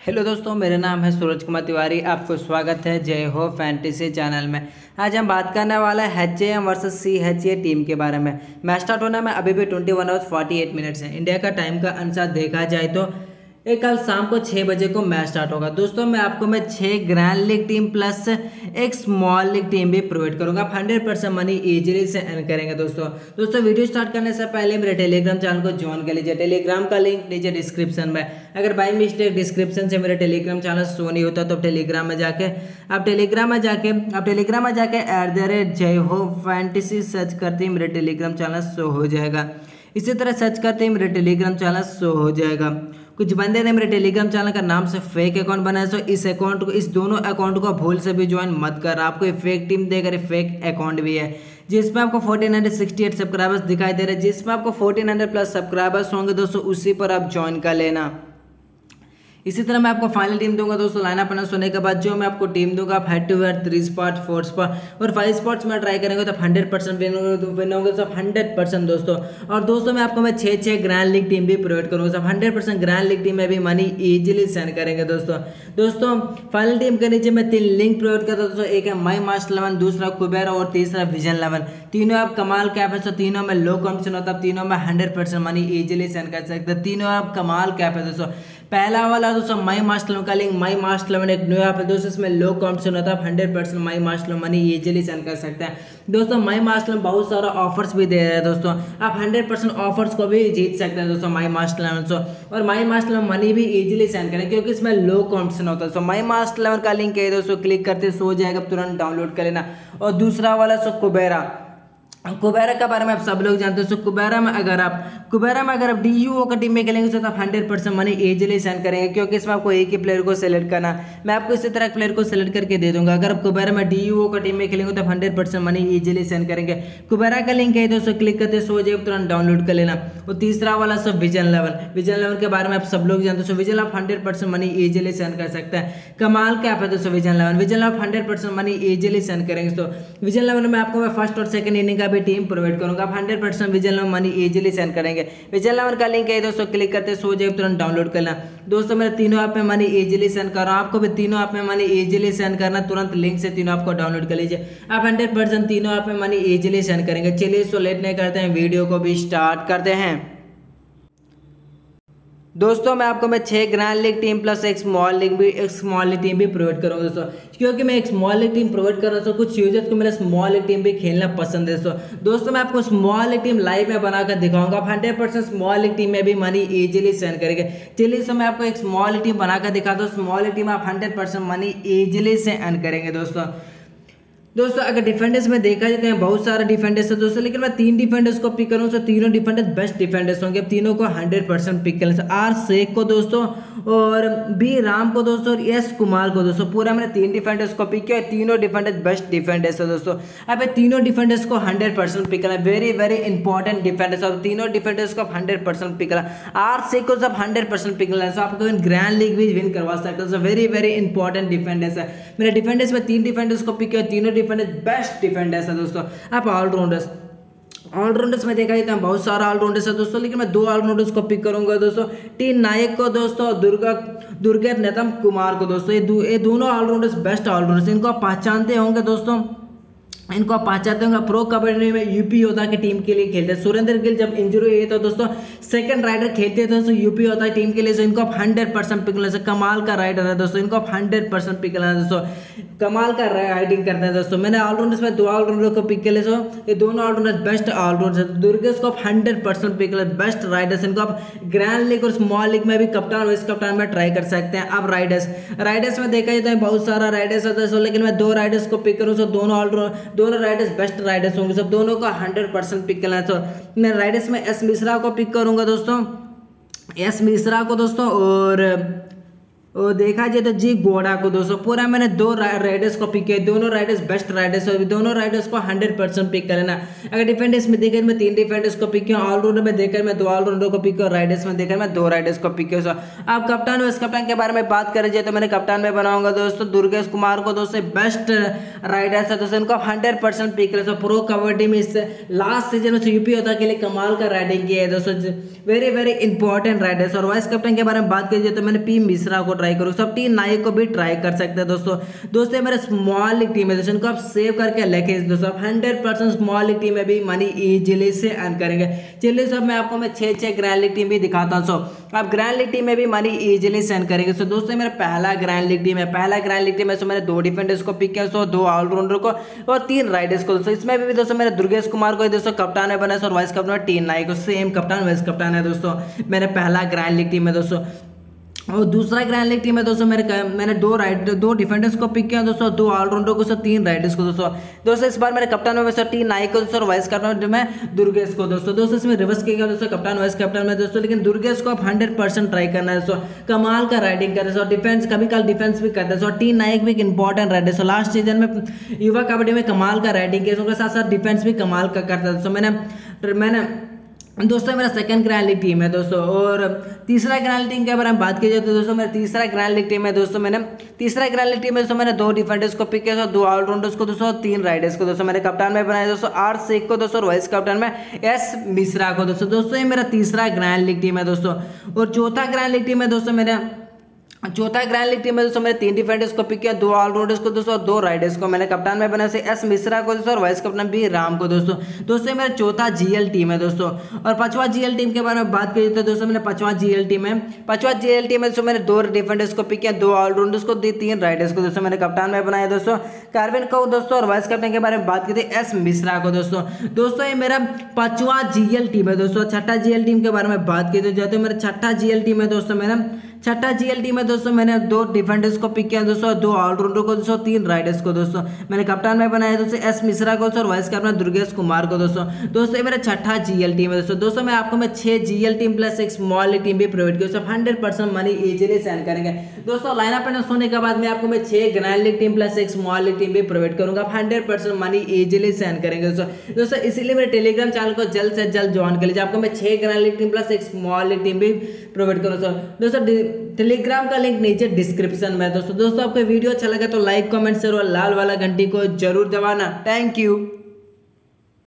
Hello दोस्तों, मेरा नाम है सूरज कुमार तिवारी। आपको स्वागत है जय हो फैंटेसी चैनल में। आज हम बात करने वाले हैं HAM वर्सेस CHA टीम के बारे में। मैच स्टार्ट होने में अभी भी 21 आवर्स 48 मिनट्स है। इंडिया का टाइम का अनुसार देखा जाए तो एक कल शाम को 6 बजे को मैच स्टार्ट होगा। दोस्तों मैं 6 ग्रैंड लीग टीम प्लस एक स्मॉल लीग टीम भी प्रोवाइड करूंगा। आप 100% मनी इजीली से अर्न करेंगे। दोस्तों वीडियो स्टार्ट करने से पहले मेरे टेलीग्राम चैनल को ज्वाइन कर लीजिए। टेलीग्राम का लिंक नीचे डिस्क्रिप्शन में। अगर बाई मिस्टेक डिस्क्रिप्शन से मेरा टेलीग्राम चैनल शो नहीं होता तो टेलीग्राम में जाके @जय हो फैंटेसी सर्च करते ही मेरे टेलीग्राम चैनल शो हो जाएगा। इसी तरह सर्च करते ही मेरे टेलीग्राम चैनल शो हो जाएगा। कुछ बंदे ने मेरे टेलीग्राम चैनल का नाम से फेक अकाउंट बनाया, सो इस दोनों अकाउंट को भूल से भी ज्वाइन मत कर। आपको फेक टीम देकर फेक अकाउंट भी है जिसमें आपको 1468 सब्सक्राइबर्स दिखाई दे रहे हैं, जिसमें आपको 1400 प्लस सब्सक्राइबर्स होंगे दोस्तों, उसी पर आप ज्वाइन कर लेना। इसी तरह मैं आपको फाइनल टीम दूंगा दोस्तों। लाइनअप अनाउंस होने के बाद जो मैं आपको टीम दूंगा, आप head to head 3 spot 4 spot और 5 स्पॉट्स में ट्राई करेंगे तो 100% विन होंगे सब 100% दोस्तों। और दोस्तों मैं 6 ग्रैंड लीग टीम भी प्रोवाइड करूंगा सब 100% ग्रैंड लीग टीम में भी मनी इजीली सेंड करेंगे दोस्तों फाइनल टीम के नीचे मैं 3 लिंक प्रोवाइड करता हूं दोस्तों। एक है माई मास्टर 11, दूसरा कुबेरा और तीसरा विजन 11। तीनों आप कमाल कैप है, तो तीनों में लो कॉम्पिटिशन होता है, तीनों में 100% मनी इजीली सेंड कर सकते हैं। तीनों आप कमाल कैप है दोस्तों। पहला वाला दोस्तों माई मास्टर का लिंक, माई मास्टर 11 एक न्यू ऐप है दोस्तों, इसमें लो कॉम्पिटिशन होता है, 100% My Master money easily send कर सकते हैं दोस्तों। माई मास्टर में बहुत सारा ऑफर्स भी दे रहे हैं दोस्तों, आप 100% ऑफर्स को भी जीत सकते हैं दोस्तों माई मास्टर। और माई मास्टर में मनी भी इजीली सेंड करें क्योंकि इसमें लो कॉम्पिटिशन होता है। सो माई मास्टर 11 का लिंक है दोस्तों, क्लिक करते सो जाएगा, तुरंत डाउनलोड कर लेना। और दूसरा वाला कुबेरा के बारे में आप सब लोग जानते हो। कुबेरा में अगर आप DUO का टीम में खेलेंगे तो आप 100% मनी इजीली सेंड करेंगे क्योंकि इसमें आपको एक ही प्लेयर को सेलेक्ट करना। मैं आपको इसी तरह प्लेयर को सेलेक्ट करके दे दूंगा। अगर आप कुबेरा में DUO का टीम में खेलेंगे तो आप 100% मनी इजीली सेंड करेंगे। कुबेरा का लिंक है दोस्तों, क्लिक करते सो जाए, तुरंत डाउनलोड कर लेना। और तीसरा वाला विजन 11 के बारे में आप सब लोग जानते हो। विजन आप 100% मनी इजीली सेंड कर सकते हैं। कमाल क्या है दोस्तों विजन 11 आप 100% मनी इजीली सेंड करेंगे। तो विजन 11 में आपको मैं फर्स्ट और सेकंड इनिंग का टीम प्रोवाइड करूंगा, आप 100% विजन 11 मनी इजीली सेंड करेंगे। विजन 11 का लिंक है दोस्तों, क्लिक करते सो जाए, तुरंत डाउनलोड करना। दोस्तों मेरे तीनों ऐप में मनी इजीली सेंड कर रहा हूं, आपको भी तीनों ऐप में मनी इजीली सेंड करना, तुरंत लिंक से तीनों ऐप को डाउनलोड कर लीजिए। आप 100% तीनों ऐप में मनी इजीली सेंड करेंगे। चलिए सो लेट नहीं करते हैं, वीडियो को भी स्टार्ट करते हैं। दोस्तों मैं 6 ग्रैंड लीग टीम प्लस एक स्मॉल लीग टीम भी प्रोवाइड करूंगा दोस्तों, क्योंकि मैं एक स्मॉल लीग टीम प्रोवाइड कर रहा हूँ। कुछ यूजर्स को मेरा स्मॉल लीग टीम भी खेलना पसंद है दोस्तों मैं आपको स्मॉल लीग टीम लाइव में बनाकर दिखाऊंगा। आप 100% स्मॉल लीग टीम में भी मनी इजीली सेंड करेंगे। चलिए सो मैं आपको एक स्मॉल लीग टीम बनाकर दिखाता हूँ। स्मॉल लीग टीम आप 100% मनी इजीली से अर्न करेंगे दोस्तों अगर डिफेंडर्स में देखा जाता है बहुत सारे डिफेंडर्स है दोस्तों, लेकिन मैं 3 डिफेंडर्स को पिक करूँ तो तीनों डिफेंडर्स बेस्ट डिफेंडर्स होंगे। अब तीनों को 100% पिक करें। आर शेख को दोस्तों और बी राम को दोस्तों और एस कुमार को दोस्तों, पूरा मैंने 3 डिफेंडर्स को पिक किया। तीनों डिफेंडर्स बेस्ट डिफेंडर्स है दोस्तों। अब तीनों डिफेंडर्स को 100% पिक करना, वेरी वेरी इंपॉर्टेंट डिफेंडर्स। और तीनों डिफेंडर्स को 100% पिक करना। आर शेख को सब 100% पिक करना, आपको ग्रैंड लीग भी विन करवा सकते हैं। वेरी वेरी इंपॉर्टेंट डिफेंडर्स है। मेरे डिफेंडर्स में 3 डिफेंडर्स को पिक किया, तीनों बेस्ट डिफेंडर्स है दोस्तों। आप ऑलराउंडर्स में देखा जाता है बहुत सारा ऑलराउंडर्स है दोस्तों, लेकिन मैं 2 ऑलराउंडर्स को पिक करूंगा दोस्तों। टी नायक को दोस्तों, दुर्गा नेतम कुमार को दोस्तों। ये दोनों ऑलराउंडर्स बेस्ट ऑलराउंडर्स, इनको आप पहचानते होंगे दोस्तों। इनको आप पहचानते होंगे। प्रो कबड्डी में यूपी योद्धा की टीम के लिए खेलते हैं। सुरेंद्र गिल जब इंजरी हुई तो दोस्तों सेकंड राइडर खेलते थे दोस्तों यूपी योद्धा टीम के लिए, तो इनको आप 100% पिक लेना। कमाल का राइडर है दोस्तों, इनको आप 100% पिक लेना दोस्तों। कमाल का राइडिंग करते हैं दोस्तों। मैंने ऑलराउंडर्स में 2 ऑलराउंडर को पिक किया, ये दोनों ऑलराउंडर्स बेस्ट ऑलराउंडर्स है। दुर्गेश को आप 100% पिक लेना, बेस्ट राइडर्स। इनको आप ग्रैंड लीग और स्मॉल लीग में भी कप्तान वाइस कप्तान में ट्राई कर सकते हैं। अब राइडर्स में देखा जाता है बहुत सारा राइडर्स है दोस्तों, लेकिन मैं 2 राइडर्स को पिक करूँ तो दोनों राइडर्स बेस्ट राइडर्स होंगे सब। दोनों को 100% पिक करना है। तो मैं राइडर्स में एस मिश्रा को पिक करूंगा दोस्तों, और देखा जाए तो जी गोड़ा को दोस्तों। पूरा मैंने 2 राइडर्स को पिक किया, दोनों राइडर्स बेस्ट राइडर्स है। दोनों राइडर्स को 100% पिक कर लेना। अगर डिफेंडर्स में देखकर मैं 3 डिफेंडर्स को पिक किया, ऑलराउंडर में देखकर मैं 2 ऑलराउंडर को पिक किया, राइडर्स में देखकर मैं 2 राइडर्स को पिक किया। आप कप्तान वाइस कप्तान के बारे में बात करें जाए तो मैंने कप्तान में बनाऊंगा दोस्तों दुर्गेश कुमार को दोस्तों, बेस्ट राइडर्स है दोस्तों। इनको 100% पिक करें। प्रो कबड्डी में इससे लास्ट सीजन में यूपी योद्धा के लिए कमाल का राइडिंग किया है दोस्तों, वेरी वेरी इंपॉर्टेंट राइडर्स। और वाइस कैप्टन के बारे में बात करिए तो मैंने पी मिश्रा को ट्राई करो, सब टीम नाइक को भी ट्राई कर सकते हैं दोस्तों। दोस्तों मेरा स्मॉल लीग टीम है दोस्तों, इनको आप सेव करके रखें दोस्तों, आप 100% स्मॉल लीग टीम में भी मनी इजीली से अर्न करेंगे। चलिए सब मैं आपको 6 ग्रैंड लीग टीम भी दिखाता हूँ। सो आप ग्रैंड लीग टीम में भी मनी इजीली से अर्न करेंगे। सो दोस्तों मेरा पहला ग्रैंड लीग टीम है, पहला ग्रैंड लीग टीम है। सो मैंने 2 डिफेंडर्स को पिक किया, सो 2 ऑलराउंडर को और 3 राइडर्स को दोस्तों। इसमें भी दोस्तों मेरे दुर्गेश कुमार को दोस्तों कप्तान है बना और वाइस कप्तान टीम नाइक को सेम कप्तान वाइस कप्तान है दोस्तों। मेरा पहला ग्रैंड लीग टीम है दोस्तों। और दूसरा ग्रैंड लीग टीम है दोस्तों, मैंने 2 डिफेंडर्स को पिक किया दोस्तों, 2 ऑलराउंडर को दोस्तों, 3 राइडर्स को दोस्तों। इस बार मेरे कप्तान में टीम नाइक को दोस्तों और वाइस कप्तान में दुर्गेश को दोस्तों। इसमें रिवर्स किया दोस्तों कप्तान वाइस कप्तान में दोस्तों, लेकिन दुर्गेश को आप 100% ट्राई करना है दोस्तों। कमाल का राइडिंग कर दोस्तों, डिफेंस कभी कल डिफेंस भी करते हैं। टीम नाइक भी एक इंपॉर्टेंट राइडर दोस्तों, लास्ट सीजन में युवा कबड्डी में कमाल का राइडिंग किया, उसके साथ साथ डिफेंस भी कमाल का करता है दोस्तों। मैंने दोस्तों मेरा सेकंड ग्रैंड लीग टीम है दोस्तों। और तीसरा ग्रैंड लीग के बारे में बात की जाए तो दोस्तों मेरा तीसरा ग्रैंड लीग टीम है दोस्तों। तीसरा ग्रैंड लीग टीम में दोस्तों मैंने 2 डिफेंडर्स को पिक किया, 2 ऑलराउंडर्स को दोस्तों, 3 राइडर्स को दोस्तों। मेरे कप्तान में बनाया दोस्तों आर शेख को दोस्तों और वाइस कप्तान में एस मिश्रा को दोस्तों। ये मेरा तीसरा ग्रैंड लीग टीम है दोस्तों। और चौथा ग्रैंड लीग टीम है दोस्तों, चौथा ग्रैंड लीग टीम में दोस्तों मैंने 3 डिफेंडर्स को पिक किया, 2 ऑलराउंडर्स को दोस्तों, 2 राइडर्स को। मैंने कप्तान में बनाया एस मिश्रा को दोस्तों और वाइस कप्तान बी राम को दोस्तों। मेरा चौथा जीएल टीम है दोस्तों। और 5वां जीएल टीम के बारे में बात करिए तो दोस्तों मैंने 5वां जीएल टीम है। 5वां जीएल टीम में दोस्तों मैंने 2 डिफेंडर्स को पिक किया, 2 ऑलराउंडर्स को, 3 राइडर्स को दोस्तों। मैंने कप्तान में बनाया दोस्तों कार्विन को दोस्तों और वाइस कप्तान के बारे में बात की थी एस मिश्रा को दोस्तों। ये मेरा 5वां जीएल टीम है दोस्तों। छठा जीएल टीम के बारे में बात की तो जाते मेरा छठा जीएल टीम है दोस्तों। छठा जीएल टीम है दोस्तों, मैंने 2 डिफेंडर्स को पिक किया दोस्तों, 2 ऑलराउंडर को दोस्तों, 3 राइडर्स को दोस्तों। मैंने कप्तान में बनाया दोस्तों एस मिश्रा को और वाइस कप्तान दुर्गेश कुमार को दोस्तों। ये मेरा छठा जीएल टीम है दोस्तों। मैं आपको 6 जीएल टीम प्लस एक स्मॉल टीम भी प्रोवाइड किया, 100% मनी इजीली सेंड करेंगे दोस्तों। लाइनअप एनाउंस होने के बाद मैं आपको 6 ग्रैंड लीग टीम प्लस एक स्मॉल टीम भी प्रोवाइड करूंगा, 100% मनी इजीली सेंड करेंगे दोस्तों। इसीलिए मेरे टेलीग्राम चैनल को जल्द से जल्द ज्वाइन कर लीजिए। आपको 6 ग्रैंड लीग टीम प्लस एक स्मॉल टीम भी प्रोवाइड करूंगा दोस्तों। टेलीग्राम का लिंक नीचे डिस्क्रिप्शन में दोस्तों। आपको वीडियो अच्छा लगा तो लाइक कमेंट शेयर और लाल वाला घंटी को जरूर दबाना। Thank you.